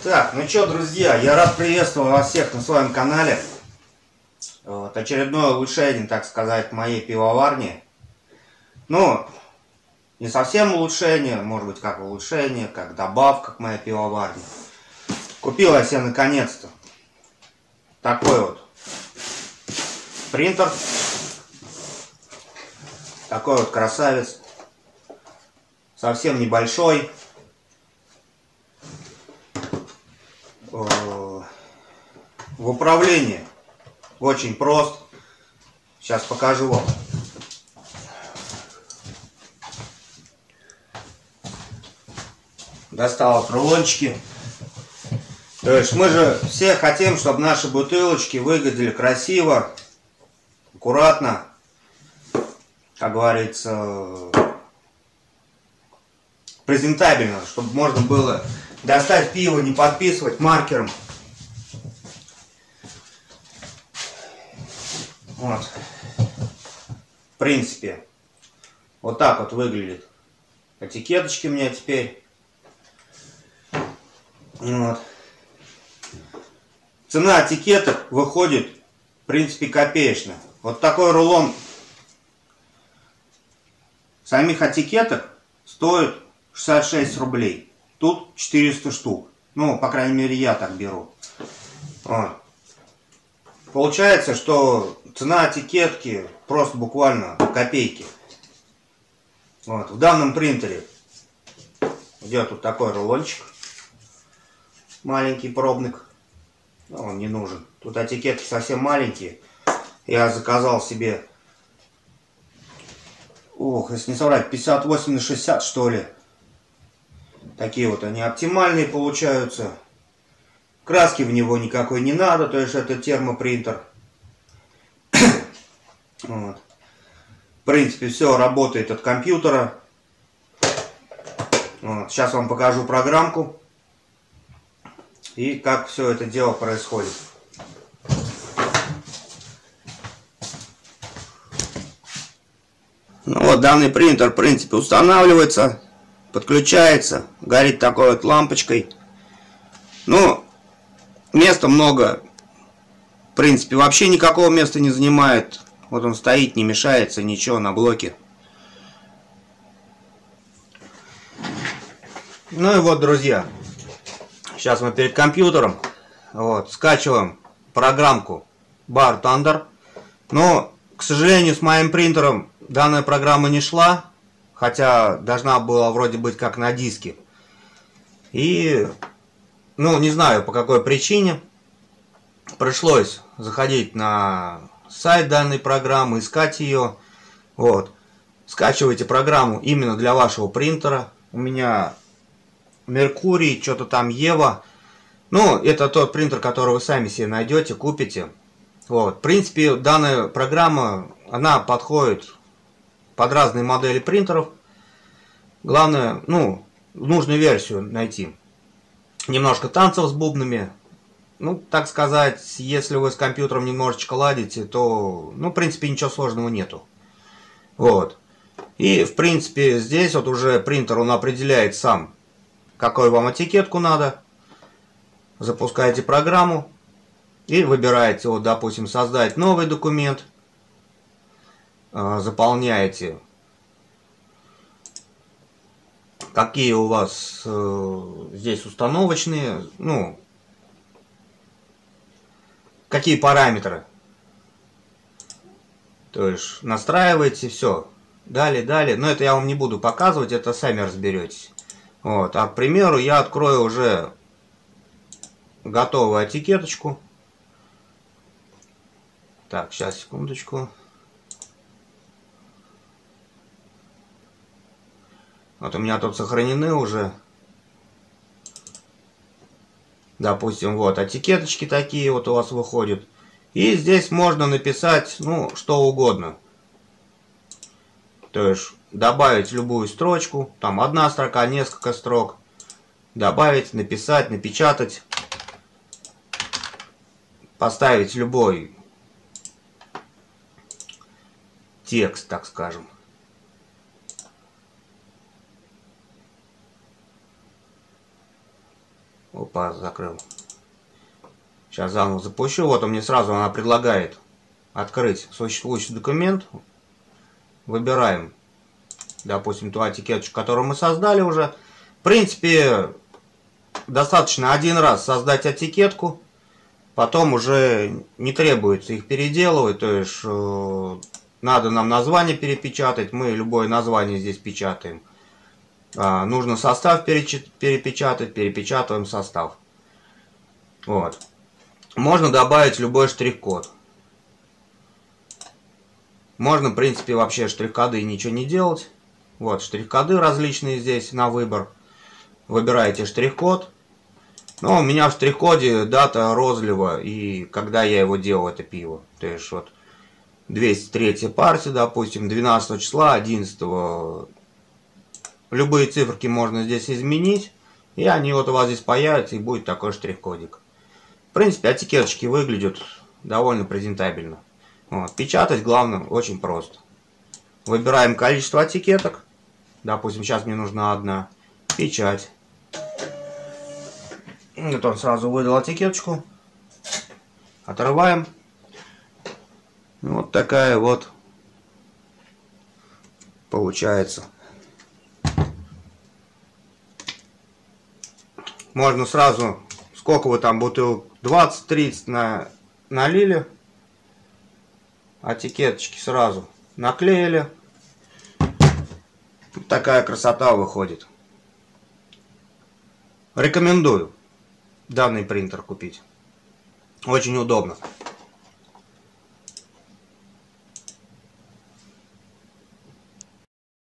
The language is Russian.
Так, ну что, друзья, я рад приветствовать вас всех на своем канале. Вот, очередное улучшение, так сказать, моей пивоварни. Ну, не совсем улучшение, может быть, как улучшение, как добавка к моей пивоварне. Купил я себе наконец-то такой вот принтер. Такой вот красавец. Совсем небольшой. В управлении очень прост. Сейчас покажу вам. Достал рулончики. То есть мы же все хотим, чтобы наши бутылочки выглядели красиво, аккуратно, как говорится, презентабельно, чтобы можно было достать пиво, не подписывать маркером. Вот. В принципе, вот так вот выглядит этикеточки у меня теперь. Вот. Цена этикеток выходит, в принципе, копеечная. Вот такой рулон самих этикеток стоит 66 рублей. Тут 400 штук. Ну, по крайней мере, я так беру. Вот. Получается, что цена этикетки просто буквально копейки. Вот. В данном принтере идет вот такой рулончик. Маленький пробник. Но он не нужен. Тут этикетки совсем маленькие. Я заказал себе, если не соврать, 58 на 60, что ли. Такие вот они оптимальные получаются. Краски в него никакой не надо, то есть это термопринтер. Вот. В принципе, все работает от компьютера. Вот. Сейчас вам покажу программку и как все это дело происходит. Ну вот, данный принтер, в принципе, устанавливается, подключается, горит такой вот лампочкой. Ну, места много, в принципе, вообще никакого места не занимает. Вот он стоит, не мешается, ничего, на блоке. Ну и вот, друзья, сейчас мы перед компьютером, вот, скачиваем программку Bar Thunder. Но, к сожалению, с моим принтером данная программа не шла, хотя должна была вроде быть как на диске. И, ну, не знаю по какой причине, пришлось заходить на сайт данной программы, искать ее. Вот. Скачивайте программу именно для вашего принтера. У меня Меркурий, что-то там Ева. Ну, это тот принтер, который вы сами себе найдете, купите. Вот. В принципе, данная программа, она подходит под разные модели принтеров. Главное, ну, нужную версию найти. Немножко танцев с бубнами. Ну, так сказать, если вы с компьютером немножечко ладите, то, ну, в принципе, ничего сложного нету. Вот. И, в принципе, здесь вот уже принтер, он определяет сам, какую вам этикетку надо. Запускаете программу и выбираете, вот, допустим, создать новый документ. Заполняете, какие у вас здесь установочные, ну, какие параметры. То есть настраиваете, все. Далее. Но это я вам не буду показывать, это сами разберетесь. Вот. А, к примеру, я открою уже готовую этикеточку. Так, сейчас, секундочку. Вот у меня тут сохранены уже. Допустим, вот этикеточки такие вот у вас выходят. И здесь можно написать, ну, что угодно. То есть добавить любую строчку. Там одна строка, несколько строк. Добавить, написать, напечатать. Поставить любой текст, так скажем. Опа, закрыл. Сейчас заново запущу. Вот он мне сразу, она предлагает открыть существующий документ. Выбираем, допустим, ту этикеточку, которую мы создали уже. В принципе, достаточно один раз создать этикетку. Потом уже не требуется их переделывать. То есть надо нам название перепечатать. Мы любое название здесь печатаем. Нужно состав перепечатать. Перепечатываем состав. Вот. Можно добавить любой штрих-код. Можно, в принципе, вообще штрих-коды ничего не делать. Вот, штрих-коды различные здесь на выбор. Выбираете штрих-код. Но у меня в штрих-коде дата розлива и когда я его делал, это пиво. То есть вот 203 партия, допустим, 12 числа, 11. Любые циферки можно здесь изменить. И они вот у вас здесь появятся, и будет такой штрих-кодик. В принципе, этикеточки выглядят довольно презентабельно. Вот. Печатать, главное, очень просто. Выбираем количество этикеток. Допустим, сейчас мне нужна одна. Печать. Вот он сразу выдал этикеточку. Отрываем. Вот такая вот получается. Можно сразу, сколько вы там бутылок, 20-30 налили. Этикеточки сразу наклеили. Вот такая красота выходит. Рекомендую данный принтер купить. Очень удобно.